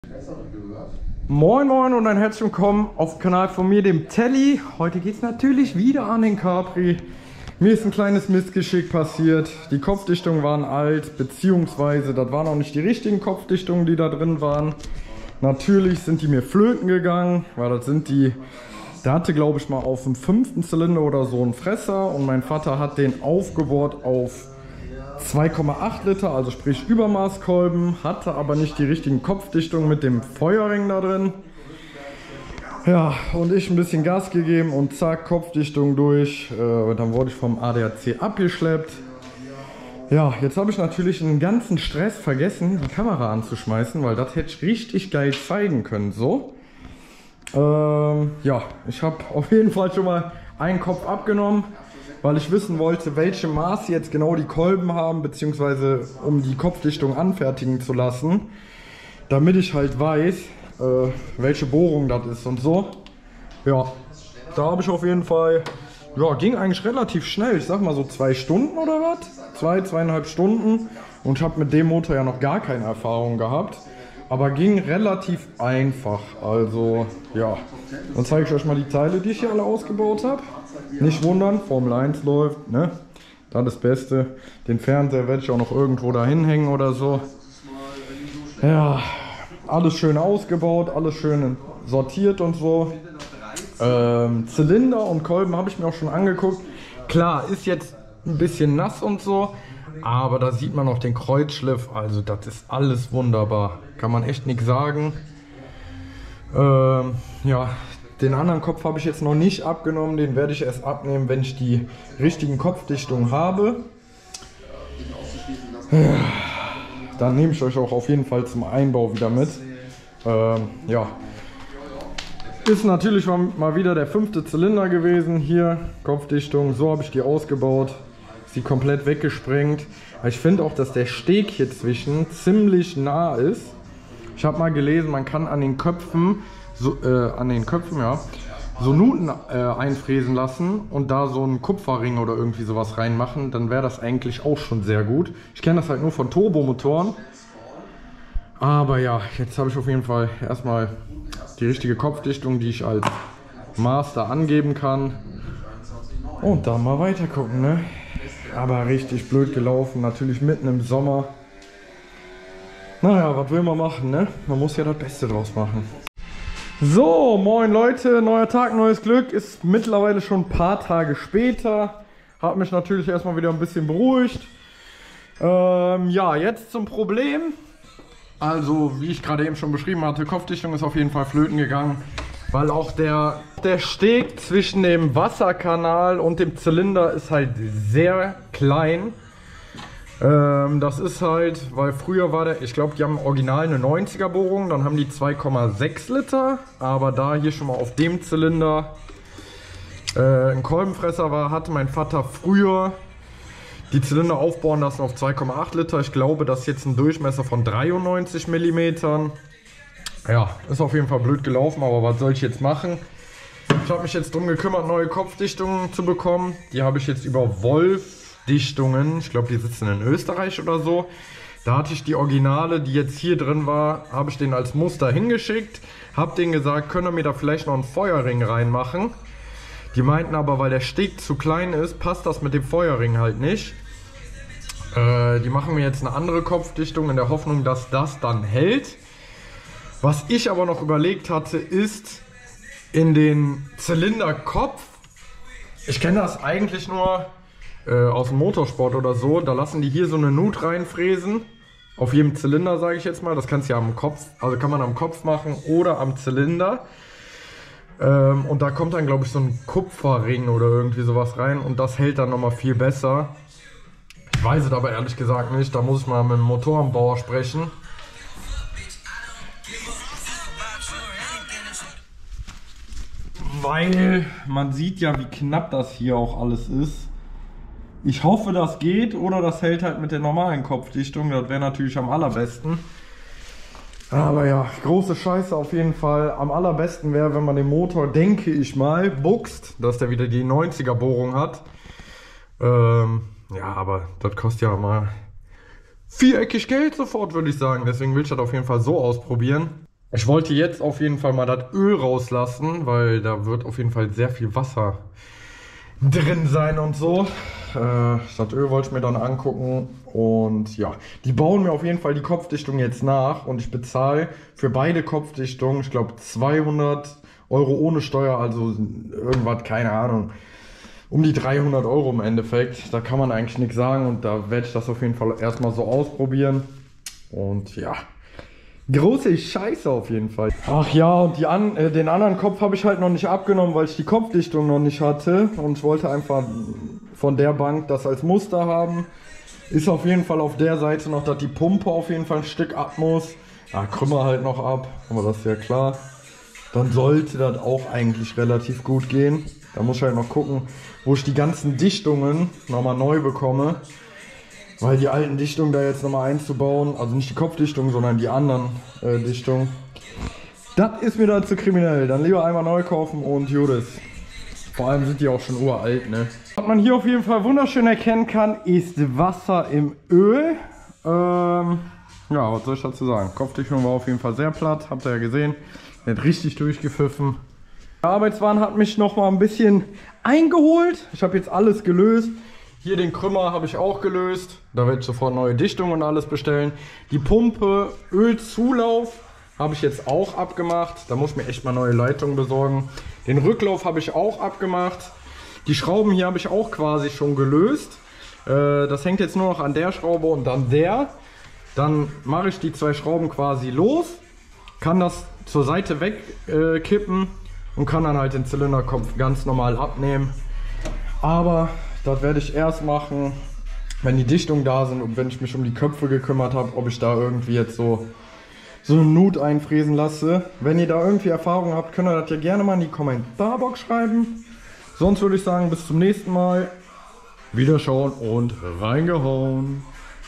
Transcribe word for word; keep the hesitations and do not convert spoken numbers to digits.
Moin moin und ein herzlich willkommen auf dem Kanal von mir, dem Telly. Heute geht es natürlich wieder an den Capri. Mir ist ein kleines Missgeschick passiert. Die Kopfdichtungen waren alt, beziehungsweise das waren auch nicht die richtigen Kopfdichtungen, die da drin waren. Natürlich sind die mir flöten gegangen, weil das sind die... Der hatte, glaube ich, mal auf dem fünften Zylinder oder so einen Fresser und mein Vater hat den aufgebohrt auf zwei Komma acht Liter, also sprich Übermaßkolben, hatte aber nicht die richtigen Kopfdichtungen mit dem Feuerring da drin. Ja, und ich ein bisschen Gas gegeben und zack, Kopfdichtung durch. Äh, dann wurde ich vom A D A C abgeschleppt. Ja, jetzt habe ich natürlich einen ganzen Stress vergessen, die Kamera anzuschmeißen, weil das hätte ich richtig geil zeigen können, so. Ähm, ja, ich habe auf jeden Fall schon mal einen Kopf abgenommen, weil ich wissen wollte, welche Maße jetzt genau die Kolben haben, beziehungsweise um die Kopfdichtung anfertigen zu lassen, damit ich halt weiß, äh, welche Bohrung das ist und so. Ja, da habe ich auf jeden Fall, ja, ging eigentlich relativ schnell, ich sag mal so zwei Stunden oder was? Zwei, zweieinhalb Stunden und ich habe mit dem Motor ja noch gar keine Erfahrung gehabt. Aber ging relativ einfach, also ja. Dann zeige ich euch mal die Teile, die ich hier alle ausgebaut habe. Nicht wundern, Formel eins läuft, ne? Dann das Beste. Den Fernseher werde ich auch noch irgendwo da hinhängen oder so. Ja, alles schön ausgebaut, alles schön sortiert und so. Ähm, Zylinder und Kolben habe ich mir auch schon angeguckt. Klar, ist jetzt ein bisschen nass und so. Aber da sieht man noch den Kreuzschliff, also das ist alles wunderbar. Kann man echt nichts sagen. Ähm, ja, den anderen Kopf habe ich jetzt noch nicht abgenommen. Den werde ich erst abnehmen, wenn ich die richtigen Kopfdichtungen habe. Ja, dann nehme ich euch auch auf jeden Fall zum Einbau wieder mit. Ähm, ja. Ist natürlich mal wieder der fünfte Zylinder gewesen. Hier, Kopfdichtung, so habe ich die ausgebaut. Ist die komplett weggesprengt. Ich finde auch, dass der Steg hier zwischen ziemlich nah ist. Ich habe mal gelesen, man kann an den Köpfen, so, äh, an den Köpfen, ja, so Nuten äh, einfräsen lassen und da so einen Kupferring oder irgendwie sowas reinmachen. Dann wäre das eigentlich auch schon sehr gut. Ich kenne das halt nur von Turbomotoren. Aber ja, jetzt habe ich auf jeden Fall erstmal die richtige Kopfdichtung, die ich als Master angeben kann. Und dann mal weiter gucken, ne? Aber richtig blöd gelaufen, natürlich mitten im Sommer. Naja, was will man machen, ne? Man muss ja das Beste draus machen. So, moin Leute, neuer Tag, neues Glück. Ist mittlerweile schon ein paar Tage später. Hat mich natürlich erstmal wieder ein bisschen beruhigt. Ähm, ja, jetzt zum Problem. Also, wie ich gerade eben schon beschrieben hatte, Kopfdichtung ist auf jeden Fall flöten gegangen. Weil auch der, der Steg zwischen dem Wasserkanal und dem Zylinder ist halt sehr klein. Ähm, das ist halt, weil früher war der, ich glaube, die haben original eine neunziger Bohrung, dann haben die zwei Komma sechs Liter. Aber da hier schon mal auf dem Zylinder äh, ein Kolbenfresser war, hatte mein Vater früher die Zylinder aufbohren lassen auf zwei Komma acht Liter. Ich glaube, das ist jetzt ein Durchmesser von dreiundneunzig Millimeter. Ja, ist auf jeden Fall blöd gelaufen, aber was soll ich jetzt machen? Ich habe mich jetzt darum gekümmert, neue Kopfdichtungen zu bekommen. Die habe ich jetzt über Wolf Dichtungen, ich glaube, die sitzen in Österreich oder so. Da hatte ich die Originale, die jetzt hier drin war, habe ich den als Muster hingeschickt. Habe denen gesagt, können wir mir da vielleicht noch einen Feuerring reinmachen. Die meinten aber, weil der Steg zu klein ist, passt das mit dem Feuerring halt nicht. Äh, die machen mir jetzt eine andere Kopfdichtung in der Hoffnung, dass das dann hält. Was ich aber noch überlegt hatte, ist in den Zylinderkopf. Ich kenne das eigentlich nur äh, aus dem Motorsport oder so. Da lassen die hier so eine Nut reinfräsen. Auf jedem Zylinder, sage ich jetzt mal. Das kannst du ja am Kopf, also kann man am Kopf machen oder am Zylinder. Ähm, und da kommt dann, glaube ich, so ein Kupferring oder irgendwie sowas rein. Und das hält dann nochmal viel besser. Ich weiß es aber ehrlich gesagt nicht. Da muss ich mal mit dem Motorenbauer sprechen. Weil man sieht ja, wie knapp das hier auch alles ist. Ich hoffe, das geht oder das hält halt mit der normalen Kopfdichtung. Das wäre natürlich am allerbesten. Aber ja, große Scheiße auf jeden Fall. Am allerbesten wäre, wenn man den Motor, denke ich mal, buchst, dass der wieder die neunziger Bohrung hat. Ähm, ja, aber das kostet ja mal viereckig Geld sofort, würde ich sagen. Deswegen will ich das auf jeden Fall so ausprobieren. Ich wollte jetzt auf jeden Fall mal das Öl rauslassen, weil da wird auf jeden Fall sehr viel Wasser drin sein und so. Äh, das Öl wollte ich mir dann angucken und ja, die bauen mir auf jeden Fall die Kopfdichtung jetzt nach und ich bezahle für beide Kopfdichtungen, ich glaube zweihundert Euro ohne Steuer, also irgendwas, keine Ahnung, um die dreihundert Euro im Endeffekt. Da kann man eigentlich nichts sagen und da werde ich das auf jeden Fall erstmal so ausprobieren und ja. Große Scheiße auf jeden Fall. Ach ja, und die an, äh, den anderen Kopf habe ich halt noch nicht abgenommen, weil ich die Kopfdichtung noch nicht hatte. Und ich wollte einfach von der Bank das als Muster haben. Ist auf jeden Fall auf der Seite noch, dass die Pumpe auf jeden Fall ein Stück ab muss. Ja, Krümmer halt noch ab, aber das ist ja klar. Dann sollte das auch eigentlich relativ gut gehen. Da muss ich halt noch gucken, wo ich die ganzen Dichtungen nochmal neu bekomme. Weil die alten Dichtungen da jetzt nochmal einzubauen, also nicht die Kopfdichtung, sondern die anderen äh, Dichtungen, das ist mir dann zu kriminell. Dann lieber einmal neu kaufen und Judas. Vor allem sind die auch schon uralt, ne? Was man hier auf jeden Fall wunderschön erkennen kann, ist Wasser im Öl. Ähm, ja, was soll ich dazu sagen? Kopfdichtung war auf jeden Fall sehr platt, habt ihr ja gesehen. Wird richtig durchgepfiffen. Der Arbeitswahn hat mich nochmal ein bisschen eingeholt. Ich habe jetzt alles gelöst. Hier den Krümmer habe ich auch gelöst. Da werde ich sofort neue Dichtungen und alles bestellen. Die Pumpe, Ölzulauf habe ich jetzt auch abgemacht. Da muss ich mir echt mal neue Leitungen besorgen. Den Rücklauf habe ich auch abgemacht. Die Schrauben hier habe ich auch quasi schon gelöst. Äh, das hängt jetzt nur noch an der Schraube und dann der. Dann mache ich die zwei Schrauben quasi los. Kann das zur Seite wegkippen äh, und kann dann halt den Zylinderkopf ganz normal abnehmen. Aber das werde ich erst machen, wenn die Dichtungen da sind und wenn ich mich um die Köpfe gekümmert habe, ob ich da irgendwie jetzt so, so eine Nut einfräsen lasse. Wenn ihr da irgendwie Erfahrung habt, könnt ihr das ja gerne mal in die Kommentarbox schreiben. Sonst würde ich sagen, bis zum nächsten Mal. Wiederschauen und reingehauen.